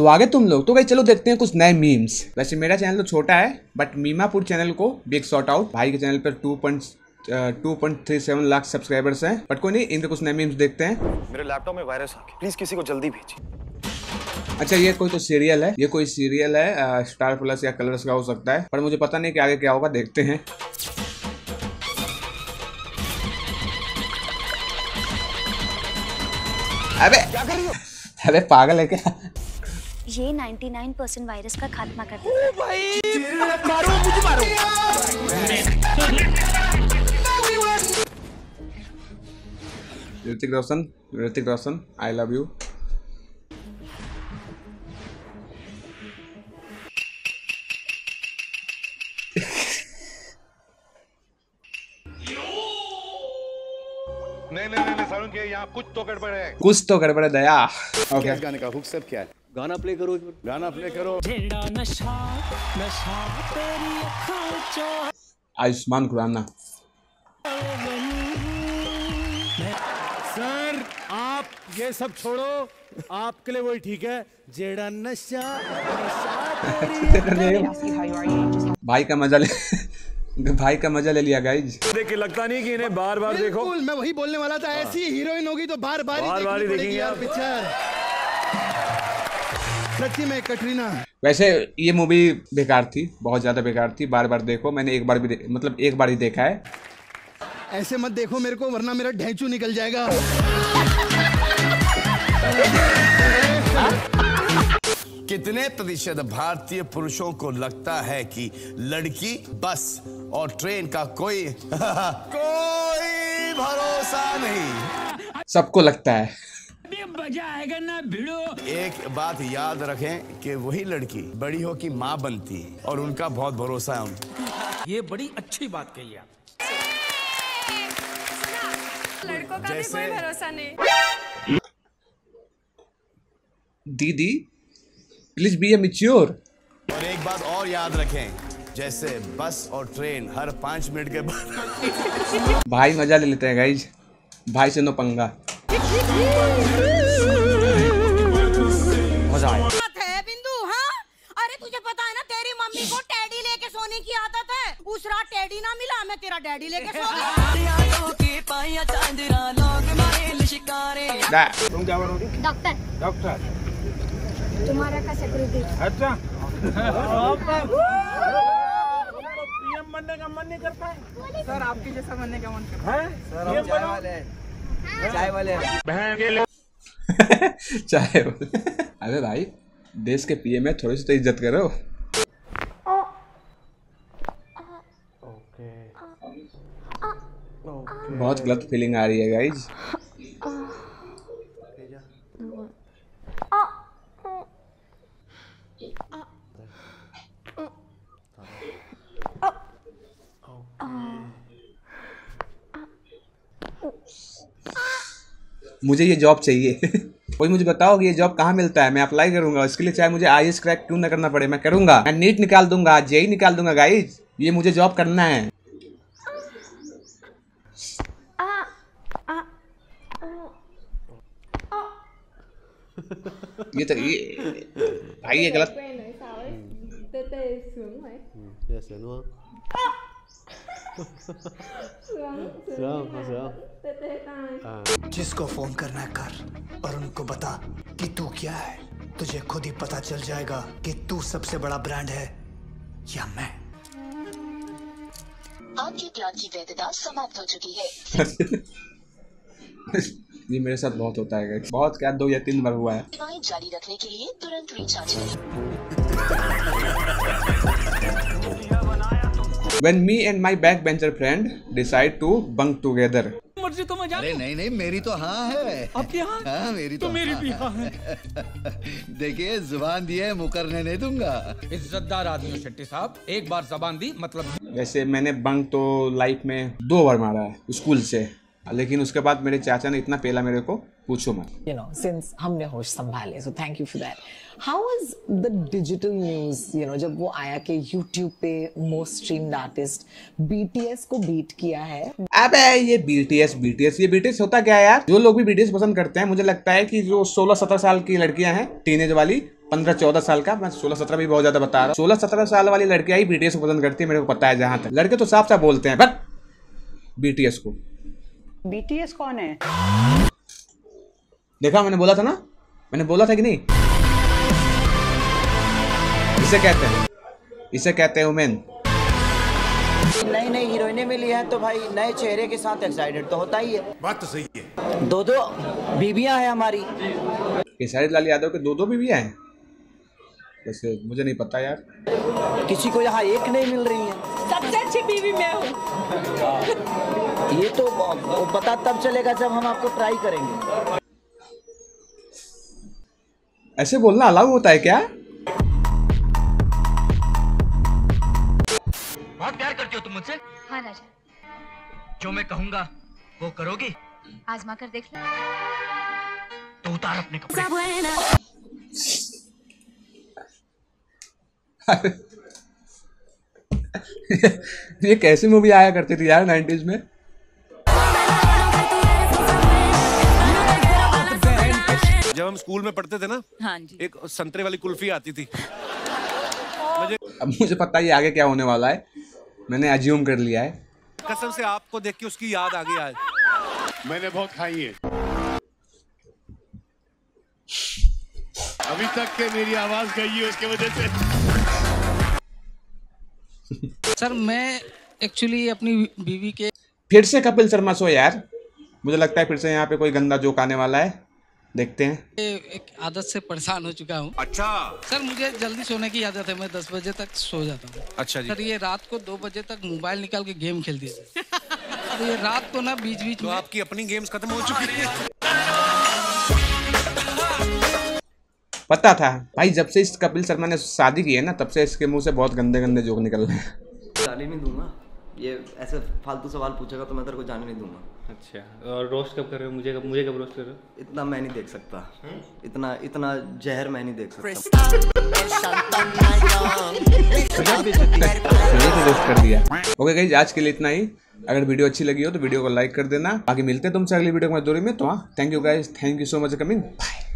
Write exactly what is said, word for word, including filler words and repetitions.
तो आगे तुम लोग तो गई, चलो देखते हैं कुछ नए मीम्स। वैसे मेरा चैनल तो छोटा है बट मीमापुर चैनल को बिग शॉट आउट। भाई के चैनल पर two point two point three seven lakh subscribers हैं। बट कोई नहीं, इनके कुछ नए मीम्स देखते हैं। मेरे लैपटॉप में वायरस आ गया, प्लीज किसी को जल्दी भेजिए। अच्छा ये कोई तो सीरियल है, ये कोई सीरियल है, स्टार प्लस या कलर्स का हो सकता है, पर मुझे पता नहीं कि आगे क्या होगा, देखते हैं। अबे क्या कर रही हो? अबे पागल है क्या? ये निन्यानवे परसेंट वायरस का खात्मा कर देता है। भाई मारो मुझे मारो। Hrithik Roshan, Hrithik Roshan I love you. नहीं नहीं नहीं सारुण के यहाँ कुछ तो गड़बड़ है, कुछ तो गड़बड़ है दया। ओके गाने का हुक सब क्या है? गाना प्ले करो, गाना प्ले करो। नशा नशा तेरी आँखों आयुष्मान खुराना। सर आप ये सब छोड़ो, आपके लिए वही ठीक है। जेड़ा नशा नशा तेरी। भाई का मजा ले भाई का मजा ले लिया गाइज। देख के लगता नहीं कि इन्हें बार बार देखो। बिल्कुल मैं वही बोलने वाला था, ऐसी हीरोइन होगी तो बार बार बार बार ही देखेंगे यार आप। पिक्चर। सच्ची में कटरीना। वैसे ये मूवी बेकार थी, बहुत ज्यादा बेकार थी। बार बार देखो, मैंने एक बार भी मतलब एक बार ही देखा है। ऐसे मत देखो मेरे को वरना मेरा ढैंचू निकल जाएगा। कितने प्रतिशत भारतीय पुरुषों को लगता है कि लड़की, बस और ट्रेन का कोई कोई भरोसा नहीं? सबको लगता है। मजा आएगा ना भिड़ो। एक बात याद रखें कि वही लड़की बड़ी हो की माँ बनती है और उनका बहुत भरोसा है उनको। ये बड़ी अच्छी बात कही आप। लड़कों का भी कोई भरोसा नहीं। दीदी प्लीज बी ए मैच्योर। और एक बात और याद रखें, जैसे बस और ट्रेन हर पाँच मिनट के बाद। भाई मजा ले लेते हैं गाइज, भाई से नो पंगा। मजा आया। है बिंदु, हाँ? अरे तुझे पता है ना तेरी मम्मी को टेडी लेके सोने की आदत है। उस रात टेडी ना मिला, मैं तेरा डैडी लेके सो गया। तुम क्या बनोगी? डॉक्टर। डॉक्टर। तुम्हारा का सिक्योरिटी। अच्छा पीएम बनने का मन नहीं करता है? सर आपके जैसा बनने का मन करता है? सर हम चाय वाले हैं, चाय वाले हैं। बहन के लिए चाहे अबे भाई देश के पीएम है, थोड़ी सी तो इज्जत करो। ओके बहुत गलत फीलिंग आ रही है गाइज। मुझे ये जॉब चाहिए। कोई मुझे बताओ कि ये जॉब कहाँ मिलता है, मैं अप्लाई करूंगा। इसके लिए चाहे मुझे आई एस क्रैक क्यों ना करना पड़े, मैं करूंगा। मैं नीट निकाल दूंगा, जेई निकाल दूंगा गाइज, ये मुझे जॉब करना है। ये तो ये भाई ये गलत। जिसको फोन करना है कर और उनको बता कि तू क्या है। तुझे खुद ही पता चल जाएगा कि तू सबसे बड़ा ब्रांड है या मैं। आपके प्लान की वैधता समाप्त हो चुकी है। ये मेरे साथ बहुत होता है गाइस, बहुत क्या दो या तीन बार हुआ है। सेवाएं जारी रखने के लिए तुरंत रिचार्ज करें। When me and my backbencher friend decide to bunk together. मर्जी तो मजा। अरे नहीं नहीं मेरी तो हाँ है। आपकी हाँ? हाँ मेरी तो, तो मेरी हाँ भी हाँ है। देखिए जुबान दी है, मुकरने नहीं दूंगा। इज्जतदार आदमी हो शेट्टी साहब, एक बार जबान दी मतलब। वैसे मैंने बंक तो लाइफ में दो बार मारा है स्कूल से, लेकिन उसके बाद मेरे चाचा ने इतना पेला मेरे को पूछो मत। You know, since हमने होश संभाले, so thank you for that. How was the digital news? You know, जब वो आया कि YouTube पे most streamed artist B T S को बीट किया है। अबे ये B T S B T S ये B T S होता क्या है यार? जो लोग भी B T S पसंद करते हैं, मुझे लगता है कि जो सोलह सत्रह साल की लड़कियां हैं टीनेज वाली, पंद्रह चौदह साल का, मैं सोलह सत्रह भी बहुत ज्यादा बता रहा हूँ। सोलह सत्रह साल वाली लड़कियां ही बीटीएस को पसंद करती है, मेरे को पता है। जहां तक लड़के तो साफ साफ बोलते हैं बट बीटीएस को। बीटीएस कौन है? देखा, मैंने बोला था ना, मैंने बोला था कि नहीं। इसे कहते हैं, इसे कहते हैं वुमेन। नई नई हीरोइनें मिली हैं तो भाई नए चेहरे के साथ एक्साइटेड तो होता ही है। बात तो सही है। दो दो बीबियां हैं हमारी। केसारी लाल यादव के दो दो बीवियां हैं? वैसे मुझे नहीं पता यार, किसी को यहाँ एक नहीं मिल रही है। सबसे अच्छी बीवी मैं हूँ। ये तो वो पता तब चलेगा जब हम आपको ट्राई करेंगे। ऐसे बोलना अलाउ होता है क्या? बहुत प्यार करती हो तुम मुझसे? हाँ राजा। जो मैं कहूँगा वो करोगी? आजमा कर देख लो। तो उतार अपने कपड़े। ये कैसी मूवी आया करती थी यार नाइनटीज में? जब हम स्कूल में पढ़ते थे ना, हाँ जी, एक संतरे वाली कुल्फी आती थी। मुझे अब मुझे पता है आगे क्या होने वाला है, मैंने अज्यूम कर लिया है। कसम से आपको देख के उसकी याद आ गई आज। मैंने बहुत खाई है। अभी तक के मेरी आवाज गई है उसके वजह से। सर मैं एक्चुअली अपनी बीवी के फिर से कपिल शर्मा शो यार, मुझे लगता है फिर से यहाँ पे कोई गंदा जोक आने वाला है, देखते हैं। एक आदत से परेशान हो चुका हूँ। अच्छा सर मुझे जल्दी सोने की आदत है, मैं दस बजे तक सो जाता हूँ। अच्छा जी। सर ये रात को दो बजे तक मोबाइल निकाल के गेम खेल दिया। तो ये रात को ना बीच बीच तो में आपकी अपनी गेम्स खत्म हो चुकी है। पता था भाई, जब से इस कपिल शर्मा ने शादी की है ना, तब से इसके मुंह से बहुत गंदे गंदे जोक निकल रहे हैं। जाने नहीं दूंगा, ये ऐसे फालतू सवाल पूछेगा तो मैं तेरे को जाने नहीं दूंगा। अच्छा, और रोस्ट कब कर रहे हो? मुझे कब मुझे कब रोस्ट कर रहे हो? इतना मैं नहीं देख सकता, इतना इतना जहर मैं नहीं देख सकता। रोस्ट कर दिया। ओके गाइस, आज के लिए इतना ही। अगर वीडियो अच्छी लगी हो तो वीडियो को लाइक कर देना। बाकी मिलते हैं तुमसे अगली वीडियो में दूरी में। तो हाँ, thank you guys, thank you so much coming, bye.